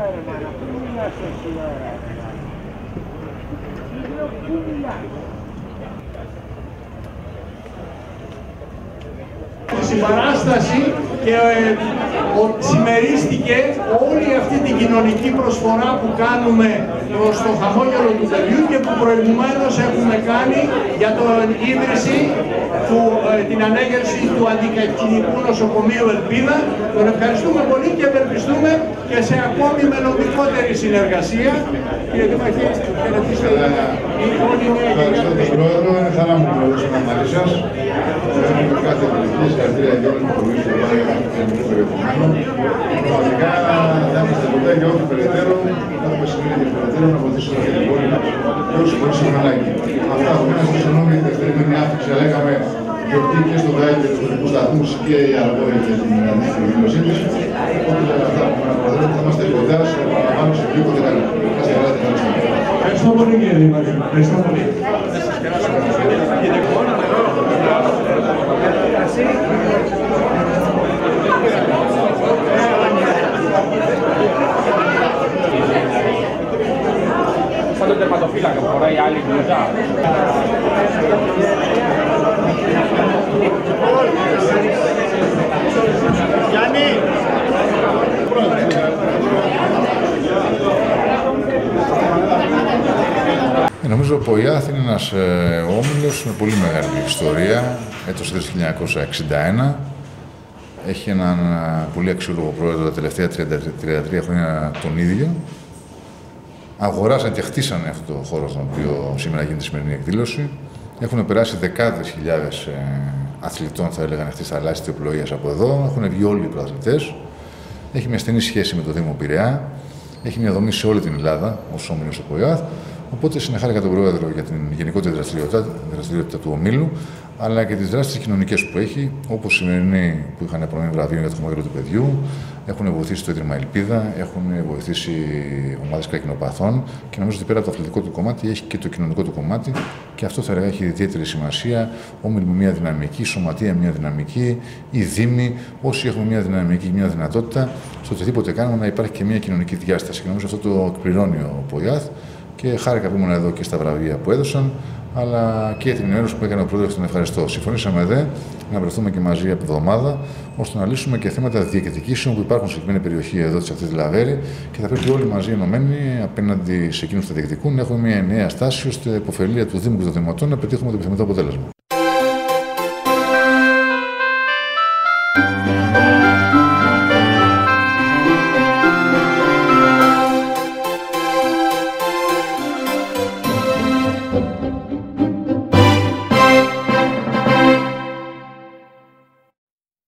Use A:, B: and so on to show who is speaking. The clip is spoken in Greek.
A: ρε μάνα, πού μιλάς τόση ώρα? Πού μιλάς?
B: Συμπαράσταση και συμμερίστηκε όλη αυτή την κοινωνική προσφορά που κάνουμε προς το χαμόγελο του παιδιού και που προηγουμένως έχουμε κάνει για την ίδρυση την ανέγερση του αντικατοικικού νοσοκομείου Ελπίδα. Τον ευχαριστούμε πολύ και ευελπιστούμε και σε ακόμη μελλοντικότερη συνεργασία. Κύριε Δήμαρχε, χαιρετίστε όλη η νέα γενιά.
C: Ευχαριστώ τον Πρόεδρο, είναι χαρά μου που έδωσα να μαζί σας. Έχουμε κάθε πολιτική συγχαρητήρια για όλους τους φορείς εδώ για το κοινωνικό περιεχομένο. Πραγματικά δεν είμαστε ποτέ για ό,τι περαιτέρω, έχουμε σημαίνει και περαιτέρω να βοηθήσουμε και την πόλη μας και όσους φορείς έχουμε ανάγκη. Αυτά από μένα στο συγγνώμη για τη δευτερημένη άφηξη, αλλά έκαμε γιορτή και στον ΔΑΕ και τους τοπικούς σταθμούς και η Αραβόρια και την αντίστοιχη δήλωσή της. Οπότε αυτά από μένα, Πρόεδρε, θα είμαστε κοντά σε επαναλαμβάνω σε οποιοδήποτε καλό.
B: Ευχαριστώ πολύ κύριε Δήμαρχε. Ευχαριστώ πολύ.
D: Σαν τον τερματοφύλακα που φοράει άλλη μπλουζά.
A: Γιάννη!
C: Νομίζω ο ΠΟΙΑΘ είναι ένας όμιλος με πολύ μεγάλη ιστορία, έτος 1961. Έχει έναν πολύ αξιόλογο πρόεδρο τα τελευταία 33 χρόνια τον ίδιο. Αγοράσαν και χτίσανε αυτό το χώρο στον οποίο σήμερα γίνεται η σημερινή εκδήλωση. Έχουν περάσει δεκάδες χιλιάδες αθλητών, θα έλεγαν, αυτής της θαλάσσιας τυπολογίας από εδώ. Έχουν βγει όλοι οι πρωταθλητές. Έχει μια στενή σχέση με το Δήμο Πειραιά. Έχει μια δομή σε όλη την Ελλάδα ως όμιλος ο ΠΟΙΑΘ. Οπότε συνεχάρηκα τον Πρόεδρο για την γενικότερη δραστηριότητα του ομίλου, αλλά και τις δράσεις κοινωνικές που έχει, όπως η σημερινή που είχαν προνομία βραβείων για το χαμόγελο του παιδιού, έχουν βοηθήσει το Ίδρυμα Ελπίδα, έχουν βοηθήσει ομάδες καρκινοπαθών και νομίζω ότι πέρα από το αθλητικό του κομμάτι έχει και το κοινωνικό του κομμάτι και αυτό θα έλεγα έχει ιδιαίτερη σημασία. Όμιλοι με μια δυναμική, σωματεία μια δυναμική, οι δήμοι, όσοι έχουμε μια δυναμική, μια δυνατότητα, στο οτιδήποτε κάνουμε να υπάρχει και μια κοινωνική διάσταση. Και νομίζω αυτό το εκπληρώνει ο ΠΟΙΑΘ. Και χάρηκα που ήμουν εδώ και στα βραβεία που έδωσαν, αλλά και την ενημέρωση που έκανε ο Πρόεδρος, τον ευχαριστώ. Συμφωνήσαμε να βρεθούμε και μαζί από εβδομάδα, ώστε να λύσουμε και θέματα διεκδικήσεων που υπάρχουν σε συγκεκριμένη περιοχή εδώ τη αυτή τη Λαβέρη και θα πρέπει όλοι μαζί ενωμένοι απέναντι σε εκείνους που τα διεκδικούν να έχουμε μια νέα στάση ώστε υποφελία του Δήμου και των Δημοτών να πετύχουμε το επιθυμητό αποτέλεσμα.